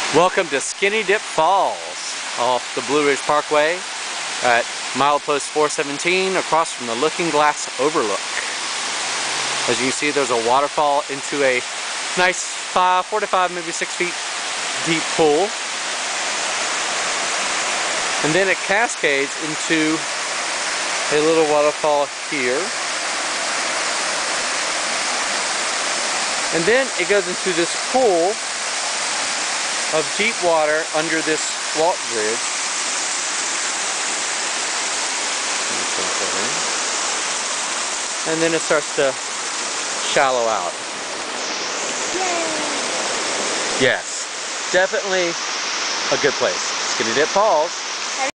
Welcome to Skinny Dip Falls off the Blue Ridge Parkway at milepost 417 across from the Looking Glass Overlook. As you can see, there's a waterfall into a nice 4 to 5, maybe 6 feet deep pool. And then it cascades into a little waterfall here. And then it goes into this pool of deep water under this walk bridge. And then it starts to shallow out. Yay. Yes, definitely a good place. Skinny Dip Falls.